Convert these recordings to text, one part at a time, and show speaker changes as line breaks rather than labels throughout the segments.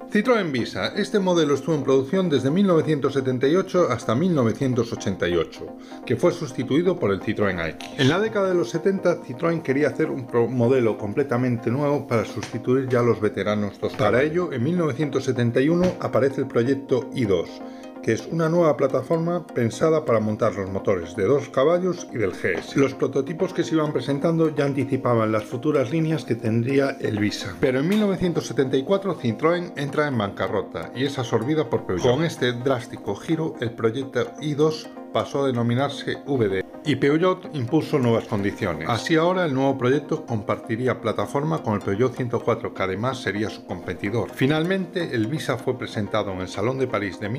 Citroën Visa. Este modelo estuvo en producción desde 1978 hasta 1988, que fue sustituido por el Citroën AX. En la década de los 70, Citroën quería hacer un modelo completamente nuevo para sustituir ya a los veteranos dos. Para ello, en 1971 aparece el proyecto i2, que es una nueva plataforma pensada para montar los motores de 2 caballos y del GS. Los prototipos que se iban presentando ya anticipaban las futuras líneas que tendría el Visa. Pero en 1974 Citroën entra en bancarrota y es absorbida por Peugeot. Con este drástico giro, el proyecto i2 pasó a denominarse VD y Peugeot impuso nuevas condiciones. Así ahora el nuevo proyecto compartiría plataforma con el Peugeot 104, que además sería su competidor. Finalmente, el Visa fue presentado en el Salón de París de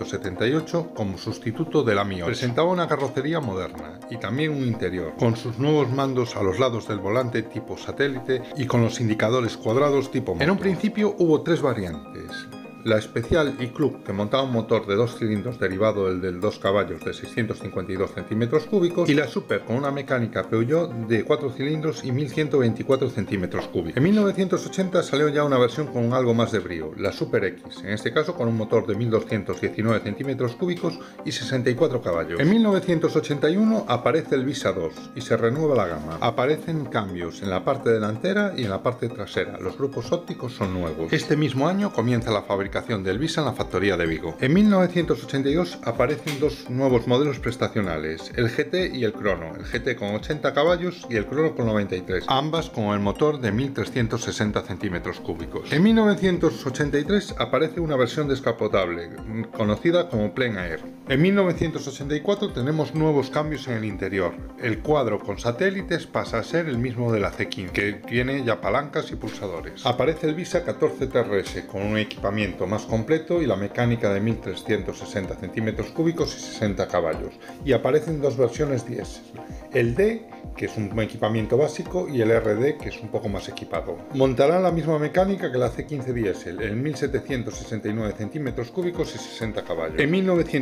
1978 como sustituto del Ami 8. Presentaba una carrocería moderna y también un interior, con sus nuevos mandos a los lados del volante tipo satélite y con los indicadores cuadrados tipo moto. En un principio hubo 3 variantes. La especial y Club, que montaba un motor de 2 cilindros derivado del 2 caballos de 652 centímetros cúbicos, y la Super con una mecánica Peugeot de 4 cilindros y 1124 centímetros cúbicos. En 1980 salió ya una versión con algo más de brío, la Super X, en este caso con un motor de 1219 centímetros cúbicos y 64 caballos. En 1981 aparece el Visa 2 y se renueva la gama. Aparecen cambios en la parte delantera y en la parte trasera. Los grupos ópticos son nuevos. Este mismo año comienza la fabricación del Visa en la factoría de Vigo. En 1982 aparecen 2 nuevos modelos prestacionales, el GT y el Crono, el GT con 80 caballos y el Crono con 93, ambas con el motor de 1360 centímetros cúbicos. En 1983 aparece una versión descapotable, conocida como Plein Air. En 1984 tenemos nuevos cambios en el interior. El cuadro con satélites pasa a ser el mismo de la C15, que tiene ya palancas y pulsadores. Aparece el Visa 14 TRS con un equipamiento más completo y la mecánica de 1360 centímetros cúbicos y 60 caballos, y aparecen 2 versiones diésel, el D, que es un equipamiento básico, y el RD, que es un poco más equipado. Montará la misma mecánica que la C15 diésel, en 1769 centímetros cúbicos y 60 caballos. En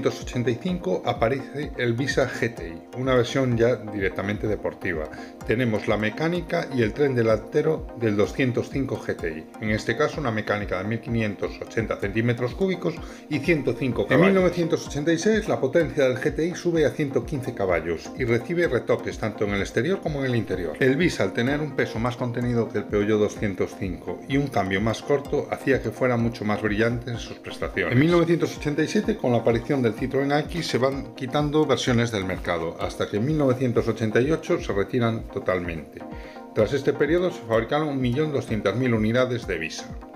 1985 aparece el Visa GTI, una versión ya directamente deportiva. Tenemos la mecánica y el tren delantero del 205 GTI, en este caso una mecánica de 1580 centímetros cúbicos y 105 caballos. En 1986 la potencia del GTI sube a 115 caballos y recibe retoques tanto en el exterior como en el interior. El Visa, al tener un peso más contenido que el Peugeot 205 y un cambio más corto, hacía que fuera mucho más brillante en sus prestaciones. En 1987, con la aparición del Citroën AX, se van quitando versiones del mercado, hasta que en 1988 se retiran totalmente. Tras este periodo se fabricaron 1.200.000 unidades de Visa.